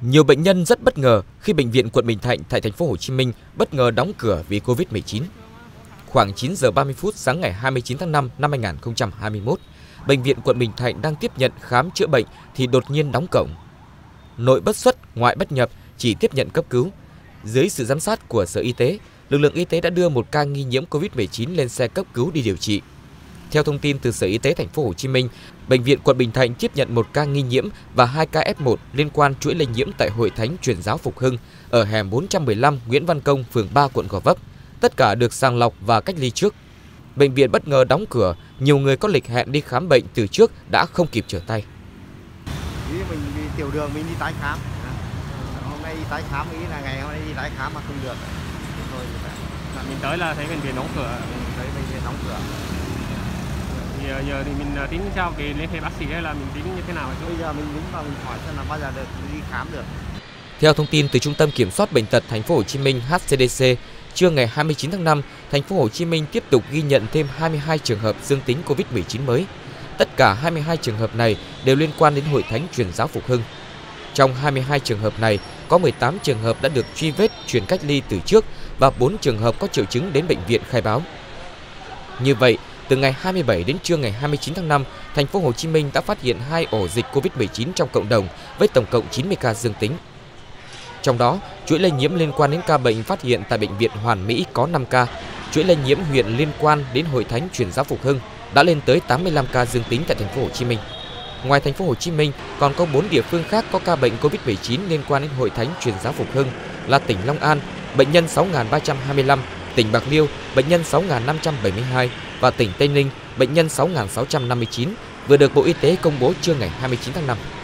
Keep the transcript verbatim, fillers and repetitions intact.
Nhiều bệnh nhân rất bất ngờ khi bệnh viện quận Bình Thạnh tại thành phố Hồ Chí Minh bất ngờ đóng cửa vì Covid mười chín. Khoảng chín giờ ba mươi phút sáng ngày hai mươi chín tháng năm năm hai nghìn không trăm hai mươi mốt, bệnh viện quận Bình Thạnh đang tiếp nhận khám chữa bệnh thì đột nhiên đóng cổng. Nội bất xuất, ngoại bất nhập, chỉ tiếp nhận cấp cứu. Dưới sự giám sát của Sở Y tế, lực lượng y tế đã đưa một ca nghi nhiễm Covid mười chín lên xe cấp cứu đi điều trị. Theo thông tin từ Sở Y tế thành phố Hồ Chí Minh, bệnh viện quận Bình Thạnh tiếp nhận một ca nghi nhiễm và hai ca ép một liên quan chuỗi lây nhiễm tại Hội Thánh Truyền giáo Phục Hưng ở hẻm bốn trăm mười lăm Nguyễn Văn Công, phường ba, quận Gò Vấp. Tất cả được sàng lọc và cách ly trước. Bệnh viện bất ngờ đóng cửa, nhiều người có lịch hẹn đi khám bệnh từ trước đã không kịp trở tay. Ý mình đi tiểu đường mình đi tái khám. Hôm nay đi tái khám, ý là ngày hôm nay đi tái khám mà không được. Thôi là mình tới là thấy bệnh viện đóng cửa, thấy bệnh viện đóng cửa. Thì giờ thì mình tính sao về liên hệ bác sĩ hay là mình tính như thế nào? Bây giờ mình đứng vào mình hỏi xem là bao giờ được đi khám được. Theo thông tin từ Trung tâm Kiểm soát Bệnh tật thành phố Hồ Chí Minh H C D C, trưa ngày hai mươi chín tháng năm, thành phố Hồ Chí Minh tiếp tục ghi nhận thêm hai mươi hai trường hợp dương tính Covid mười chín mới. Tất cả hai mươi hai trường hợp này đều liên quan đến Hội Thánh Truyền giáo Phục Hưng. Trong hai mươi hai trường hợp này, có mười tám trường hợp đã được truy vết chuyển cách ly từ trước và bốn trường hợp có triệu chứng đến bệnh viện khai báo. Như vậy, từ ngày hai mươi bảy đến trưa ngày hai mươi chín tháng năm, thành phố Hồ Chí Minh đã phát hiện hai ổ dịch Covid mười chín trong cộng đồng với tổng cộng chín mươi ca dương tính. Trong đó, chuỗi lây nhiễm liên quan đến ca bệnh phát hiện tại bệnh viện Hoàn Mỹ có năm ca, chuỗi lây nhiễm huyện liên quan đến Hội Thánh Truyền giáo Phục Hưng đã lên tới tám mươi lăm ca dương tính tại thành phố Hồ Chí Minh. Ngoài thành phố Hồ Chí Minh, còn có bốn địa phương khác có ca bệnh Covid mười chín liên quan đến Hội Thánh Truyền giáo Phục Hưng là tỉnh Long An, bệnh nhân sáu nghìn ba trăm hai mươi lăm, tỉnh Bạc Liêu, bệnh nhân sáu nghìn năm trăm bảy mươi hai và tỉnh Tây Ninh, bệnh nhân sáu nghìn sáu trăm năm mươi chín vừa được Bộ Y tế công bố trưa ngày hai mươi chín tháng năm.